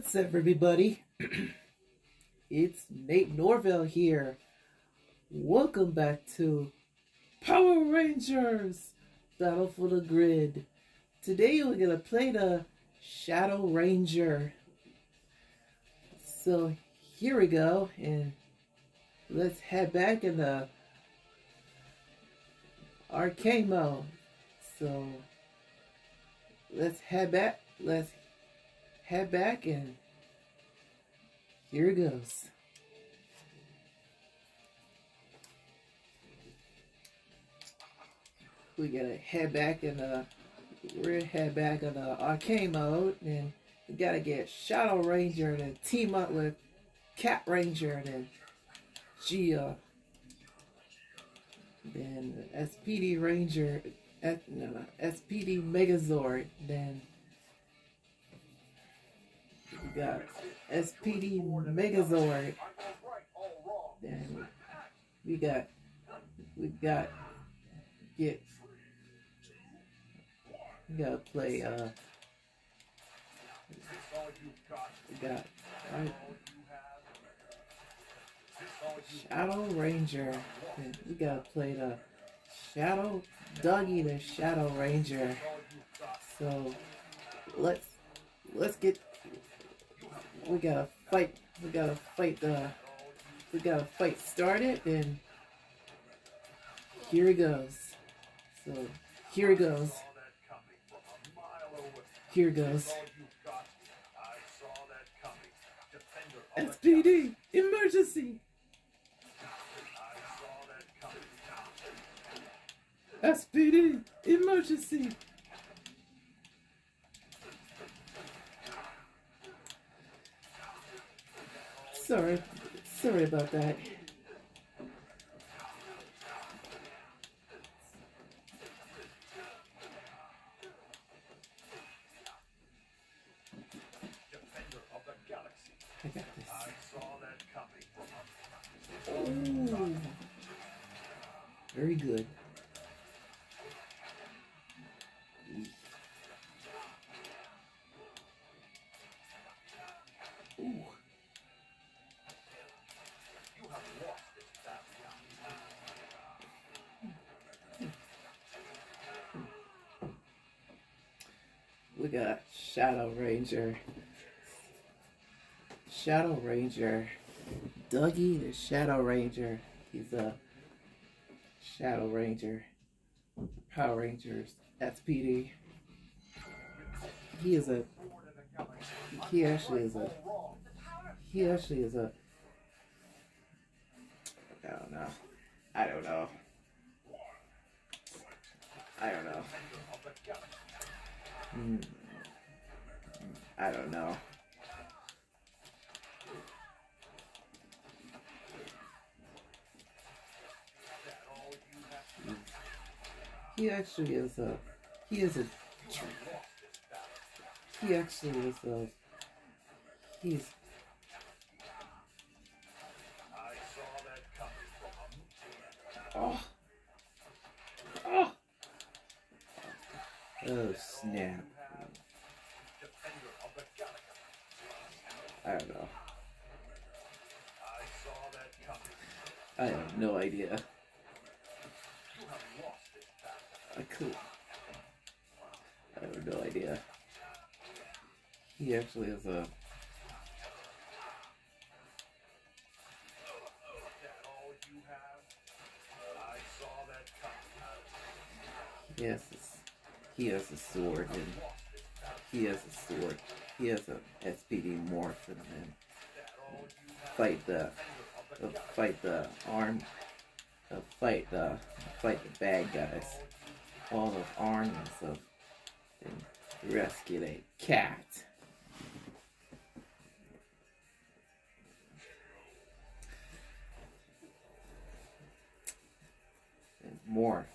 What's up, everybody? It's Nate Norvell here. Welcome back to Power Rangers Battle for the Grid. Today we're gonna play the Shadow Ranger. So here we go, and let's head back in the arcade mode. So let's head back. Let's head back, and here it goes. We gotta head back in the arcade mode, and we gotta get Shadow Ranger and then team up with Cat Ranger and then Gia. Then SPD Ranger, SPD Megazord. Then we got SPD Megazord. Then we gotta play we got Shadow Ranger. And we gotta play the Dougie the Shadow Ranger. So let's get. We gotta fight started, and here it goes. So here it goes. Here it goes. SPD emergency. SPD emergency. Sorry about that. I got this. Ooh. Very good. Ooh. We got Shadow Ranger. Dougie the Shadow Ranger. He's a Shadow Ranger. Power Rangers SPD. He actually is a I don't know. I don't know. He actually is a oh snap. I don't know. I have no idea. I have no idea. He actually is a he has a sword, and he has a SPD morph, and then fight the bad guys. All of armies of and rescue a cat. And more.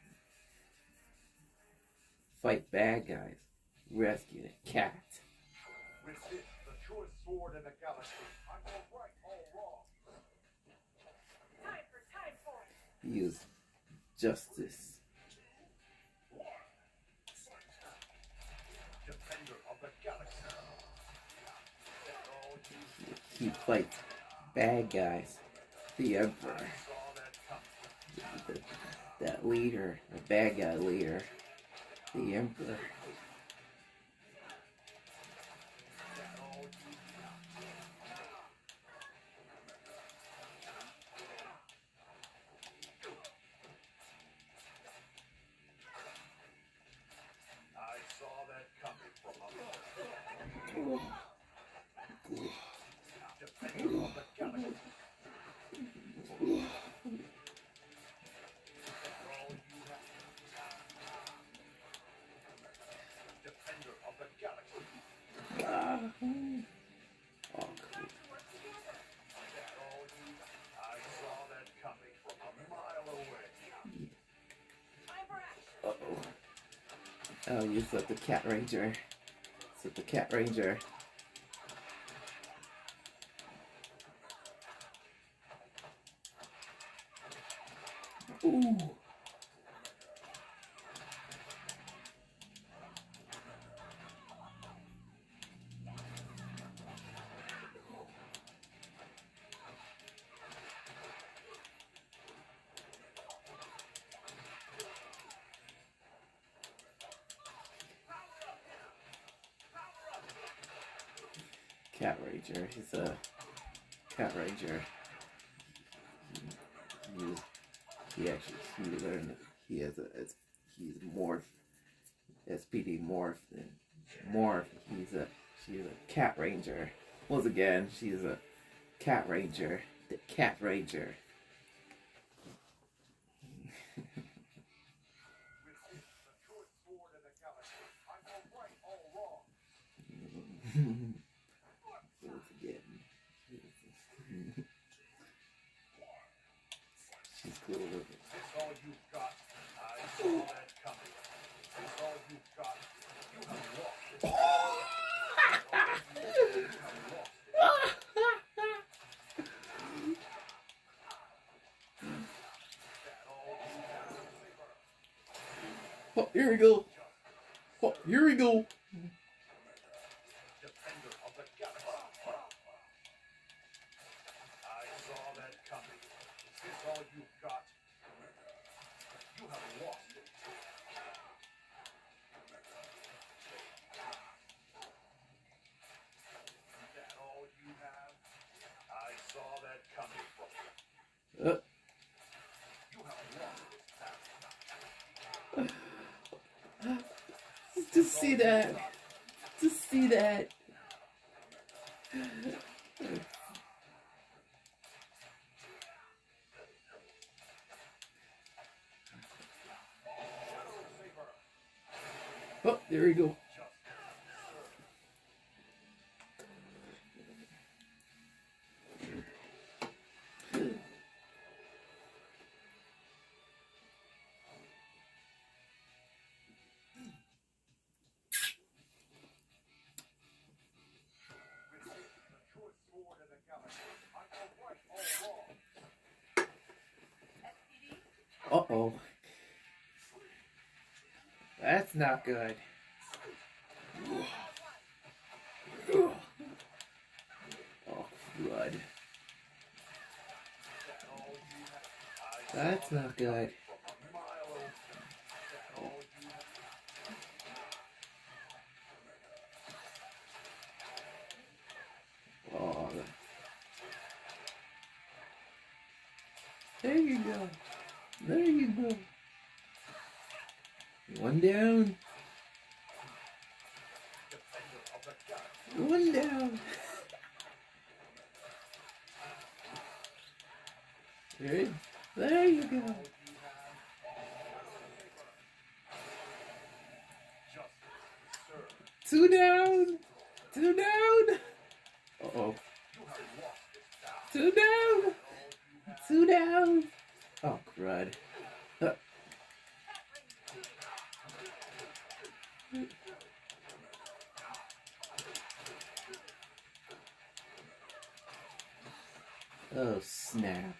Fight bad guys. Rescue the cat. With this, the truest sword in the galaxy, I'm all right, all wrong. Time for it. Use justice. Defender of the galaxy. he fights bad guys. The Emperor. That leader, the bad guy leader. The Emperor. Oh, you set the Cat Ranger. Set the Cat Ranger. Ooh. Cat Ranger. He's a Cat Ranger. He learned he has he's morph. SPD morph and morph. She's a Cat Ranger. Once again, she's a Cat Ranger. The Cat Ranger. Once again. She's cool with it. That's all you've got. I saw that coming. That's all you've got. You have lost it. Oh, here we go. Oh, here we go. Defender of the galaxy. I saw that coming. Is this all you've got? You have lost it. Is that all you have? I saw that coming from you. You have lost this battle. Just see that. Just see that. Oh, there we go. Uh-oh. That's not good. Oh, blood. That's not good. Oh. There you go. There you go. One down. One down. There you go. Two down. Two down. Uh-oh. Two down. Two down. Oh, crud. Oh, snap.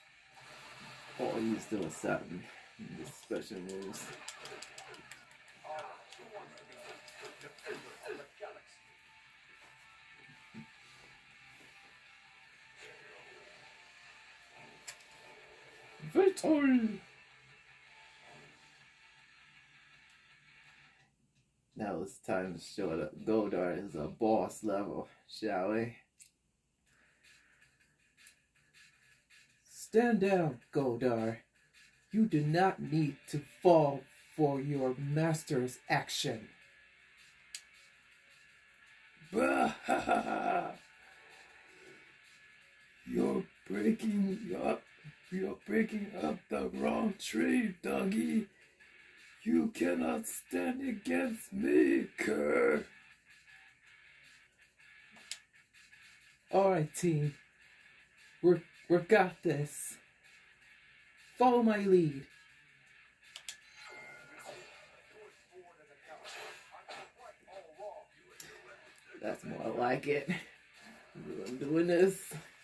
Oh, he's doing something. This special moves. Victory! Now it's time to show that Goldar is a boss level, shall we? Stand down, Goldar. You do not need to fall for your master's action. You're breaking up the wrong tree, doggy. You cannot stand against me, cur. Alright, team. We're got this. Follow my lead. That's more like it. I'm doing this.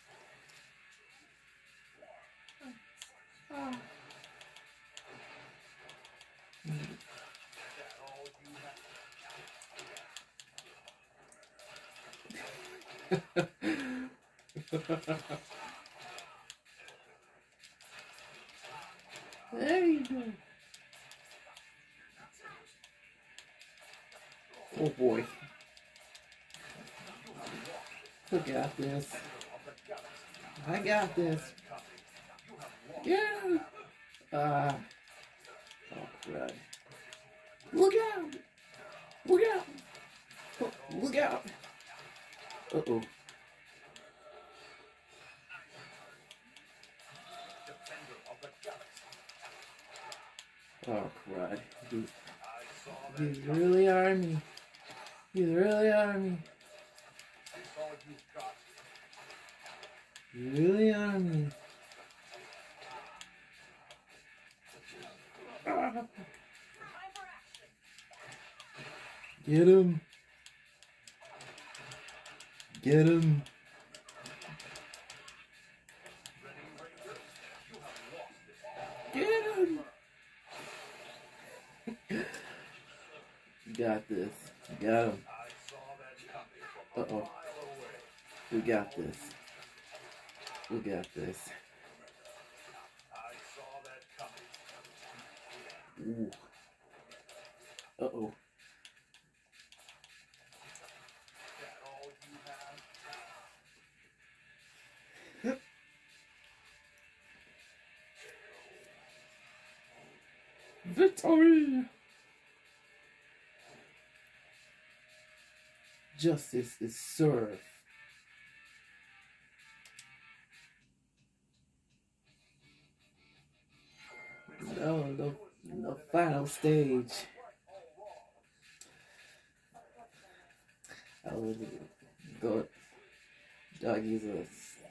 There you go. Oh boy. I got this. I got this. Yeah. Oh crud. Look out! Look out! Oh, look out! Uh-oh. Oh crud. He's really are me. He's really are me. You really are me. Ah. Get him. Get him. Get him. You got this. You got him. Uh-oh. We got this. We got this. Ooh. Uh-oh. Victory! Justice is served. No final stage. I was go. Dog, he's a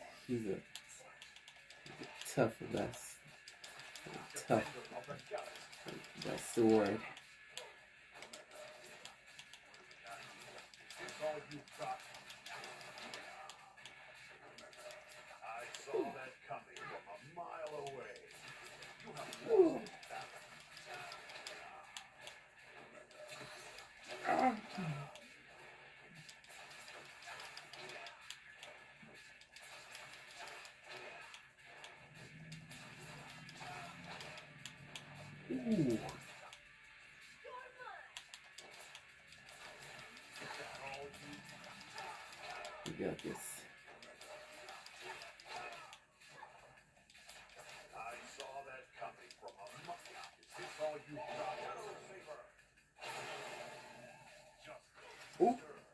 tough mess. Tough. That sword. I saw that coming from a mile away. You have lost this battle. Ooh. We got this. I saw that coming from a mile. Is this all you got? Ooh.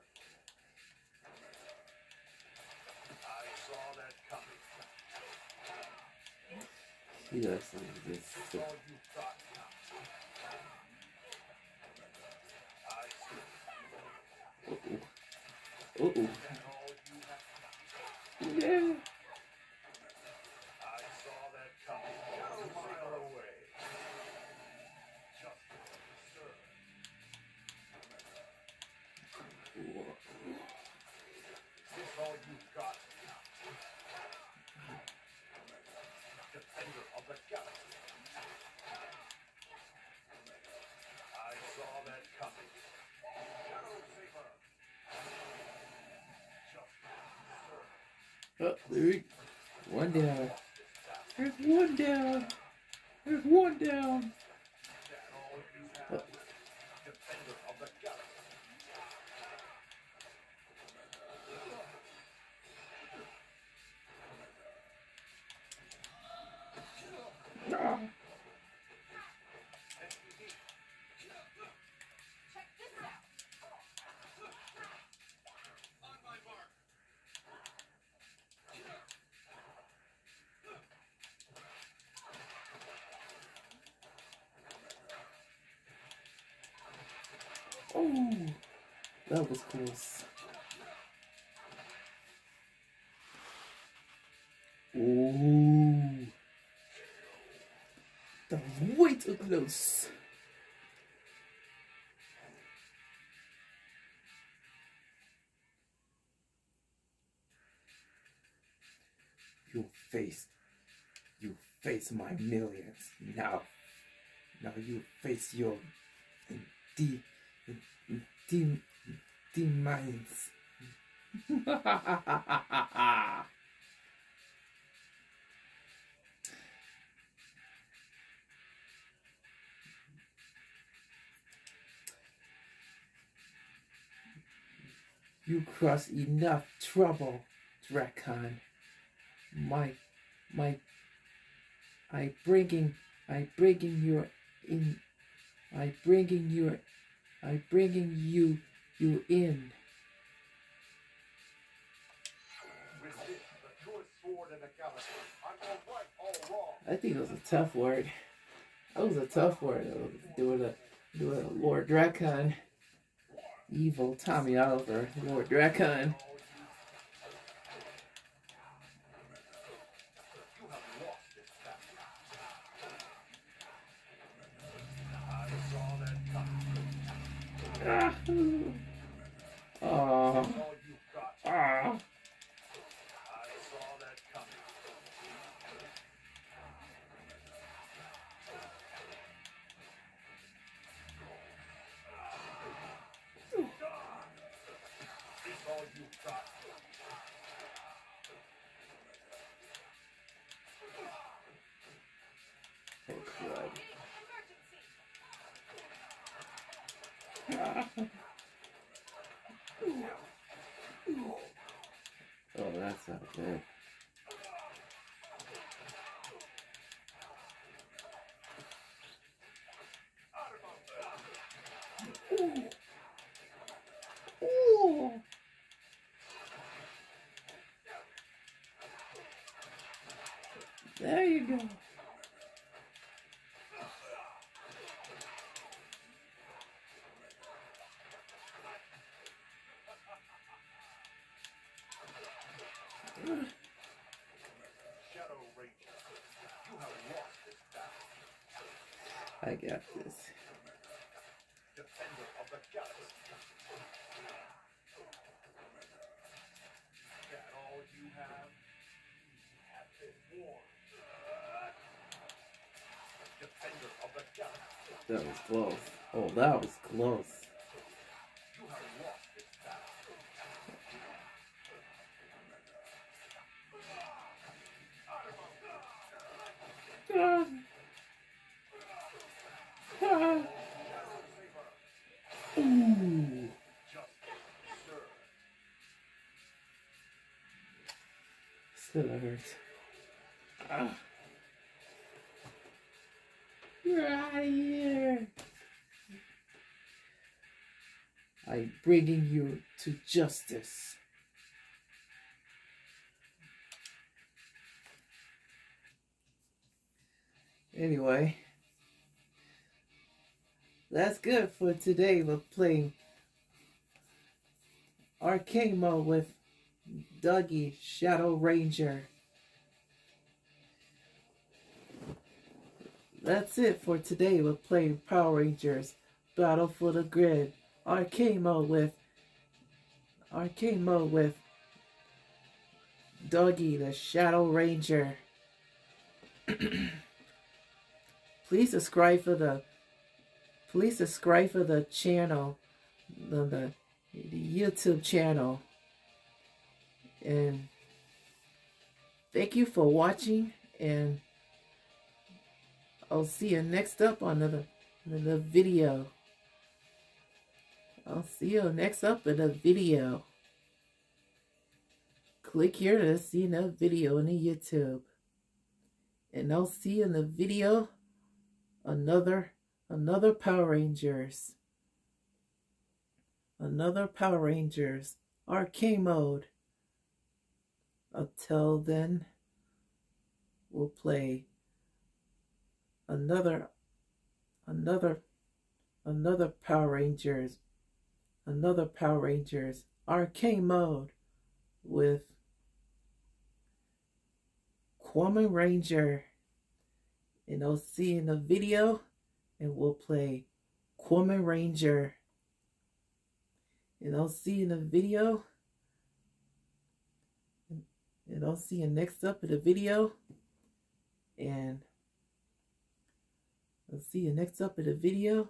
I saw that coming. He does some of this. This all you got. Uh-oh. Uh-oh. Yeah. I saw that coming a mile away. Justice served. Is this all you've got? Defender of the galaxy. I saw that coming. Shadow Saber. Justice served. Oh, there we go. One down. There's one down. There's one down. That all you have? Defender of the galaxy. Ah. Oh, that was close. Ooh, that was way too close. You face my millions. Now you face your D minds. You caused enough trouble, Drakon. I bringing you in. With this, the truest sword in the galaxy, I'm all right, all wrong. I think it was a tough word. That was a tough word. Doing a Lord Drakon. Evil Tommy Oliver, Lord Drakon. You have lost this battle. I saw that coming. Ah. Oh. All you've got. Ah. I saw that coming. It's all you've got. Oh, God. Ah. Oh, that's not good. Ooh. Ooh. There you go. Shadow Ranger, you have lost this battle. I got this. Defender of the galaxy. That all you have? Have been warned. Defender of the galaxy. That was close. Oh, that was close. You have lost this battle. Ah. Ah. Ooh. Justice served. Still hurts. Ah. You're out of here. I'm bringing you to justice. Anyway, that's good for today. We're playing arcade mode with Dougie, Shadow Ranger. That's it for today. We're playing Power Rangers Battle for the Grid arcade mode with Dougie, the Shadow Ranger. Please subscribe for the channel, the YouTube channel, and thank you for watching, and I'll see you next up on another video. I'll see you next up in a video. Click here to see another video on the YouTube. And I'll see you in the video another Power Rangers. Another Power Rangers arcade mode. Until then, we'll play another Power Rangers. Another Power Rangers arcade mode with Kwame Ranger. And I'll see you in the video, and we'll play Kwame Ranger. And I'll see you in the video, and I'll see you next up in the video, and I'll see you next up in the video,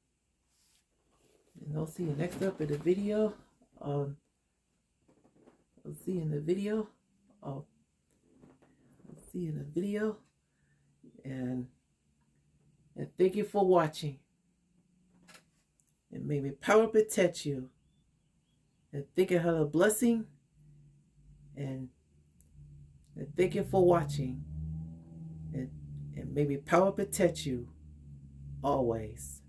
and I'll see you next up in the video. I'll see you in the video. I'll see you in the video, and thank you for watching. And may the power protect you. And thank you for the blessing. And thank you for watching. And may the power protect you always.